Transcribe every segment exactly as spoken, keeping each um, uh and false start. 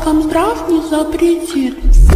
вам здравствуй не запретит.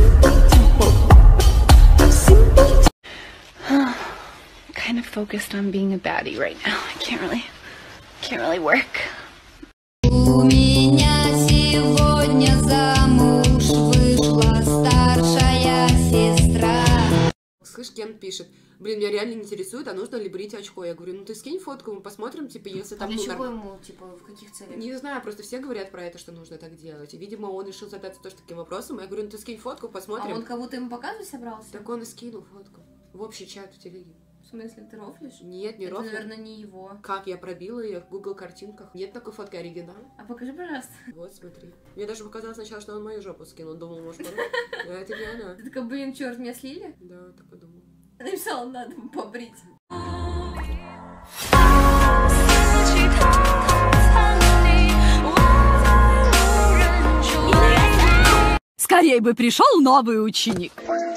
Kind of focused on being a baddie right now. I can't really, can't really work. У меня сегодня замуж вышла старшая сестра. Слышь, Кен пишет: блин, меня реально не интересует, а нужно ли брить очко. Я говорю, ну ты скинь фотку, мы посмотрим, типа, если там... А для ну, чего нар... ему, типа, в каких целях? Не знаю, просто все говорят про это, что нужно так делать. И, видимо, он решил задаться тоже таким вопросом. Я говорю, ну ты скинь фотку, посмотрим. А он кого-то ему показывать собрался? Так он и скинул фотку. В общий чат в телеге. В смысле, ты рофлишь? Нет, не это, рофлю. наверное, не его. Как я пробила ее в Google картинках. Нет такой фотки, оригинал. А покажи, пожалуйста. Вот, смотри. Мне даже показалось сначала, что он мою жопу скинул. Думал, может, порой. Но это не она. Ты такая, блин, черт, меня слили? Да, так подумал. Написала, надо побрить. Скорей бы пришел новый ученик.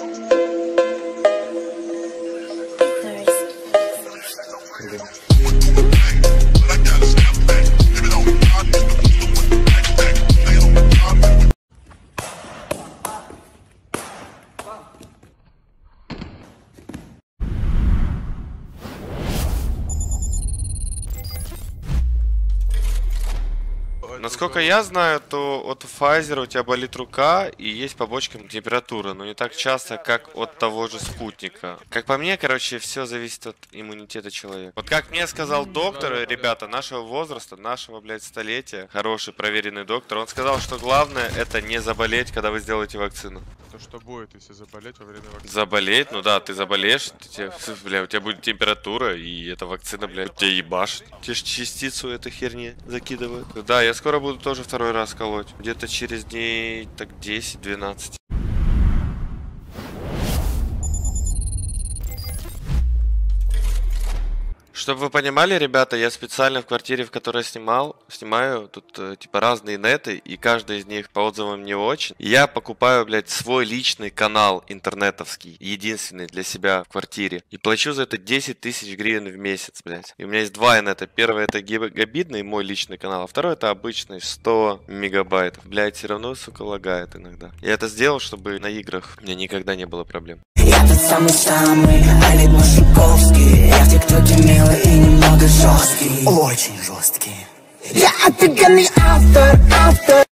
Насколько я знаю, то от Pfizer у тебя болит рука и есть побочка температуры, но не так часто, как от того же спутника. Как по мне, короче, все зависит от иммунитета человека. Вот как мне сказал доктор, ребята, нашего возраста, нашего, блядь, столетия, хороший проверенный доктор, он сказал, что главное это не заболеть, когда вы сделаете вакцину. То что будет, если заболеть во время вакцины? Заболеть? Ну да, ты заболеешь, ты тебе, бля, у тебя будет температура, и эта вакцина, блядь, тебя ебашит. Тебе ж частицу этой херни закидывают. Да, я скоро буду тоже второй раз колоть. Где-то через дней так десять-двенадцать. Чтобы вы понимали, ребята, я специально в квартире, в которой снимал, снимаю тут э, типа разные неты, и каждый из них по отзывам не очень. И я покупаю, блядь, свой личный канал интернетовский, единственный для себя в квартире. И плачу за это десять тысяч гривен в месяц, блядь. И у меня есть два инета. Первый это гигабитный, мой личный канал, а второй это обычный, сто мегабайтов. Блядь, все равно, сука, лагает иногда. Я это сделал, чтобы на играх у меня никогда не было проблем. Я тот самый-самый, Олег Машуковский. Я в ТикТоке милый и немного жесткий. Очень жесткий. Я офигенный автор, автор.